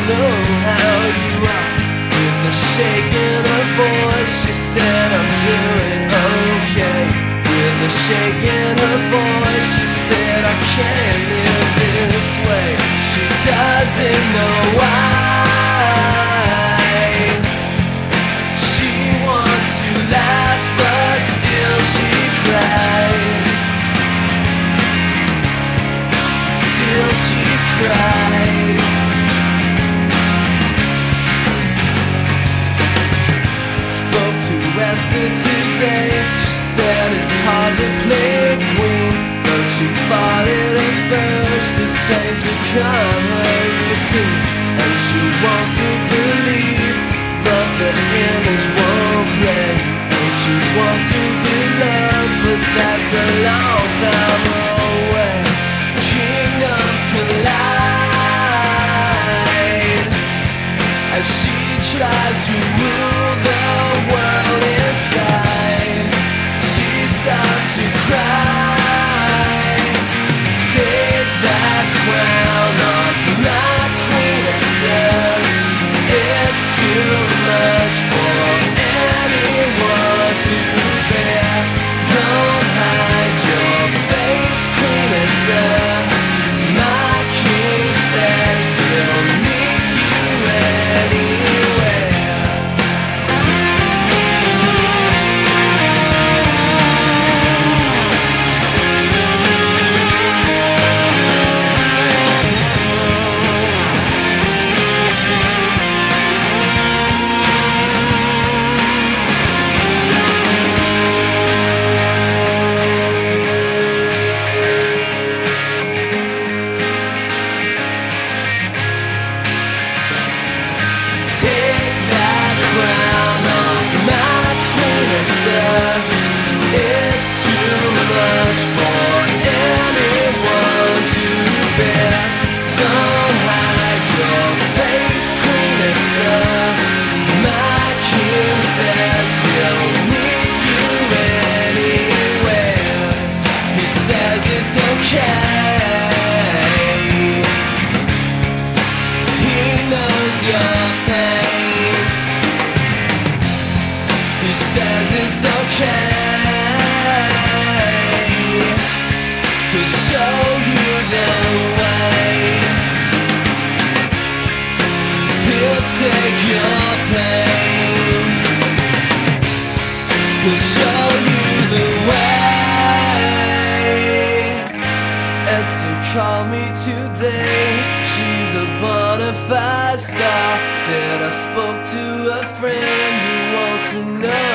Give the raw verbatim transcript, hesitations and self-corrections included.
know how you are. With a shake in her voice, she said, I'm doing okay. With a shake in her voice, she said, I can't live this way. She doesn't know why. She wants to laugh, but still she cries. Still she cries. Spoke to Esther today. She said it's hard to play queen, though she fought it at first. This play's become her routine, and she wants to believe, but the image won't play. And she wants to be loved, but that's a long time away. Kingdoms collide as she tries to rule the world inside. She starts to cry. Take that crown off my Queen Esther. It's too much for anyone to bear. Don't hide your face, Queen Esther. My king says he'll meet you anywhere. Take that crown off my Queen Esther. It's too much for anyone to bear. Don't hide your face, Queen Esther. My king says he'll meet you anywhere. He says it's okay. He knows your pain. He says it's okay. He'll show you the way. He'll take your pain. He'll show you the way. Esther called me today. She's a bona fide star. Said I spoke to a friend who wants to know